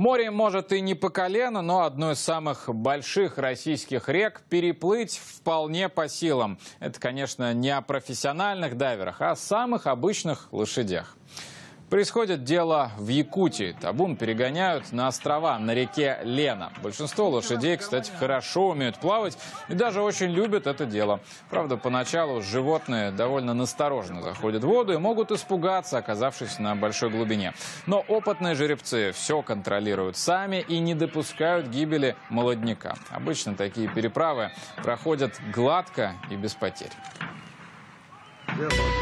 Море может и не по колено, но одну из самых больших российских рек переплыть вполне по силам. Это, конечно, не о профессиональных дайверах, а о самых обычных лошадях. Происходит дело в Якутии. Табун перегоняют на острова на реке Лена. Большинство лошадей, кстати, хорошо умеют плавать и даже очень любят это дело. Правда, поначалу животные довольно настороженно заходят в воду и могут испугаться, оказавшись на большой глубине. Но опытные жеребцы все контролируют сами и не допускают гибели молодняка. Обычно такие переправы проходят гладко и без потерь.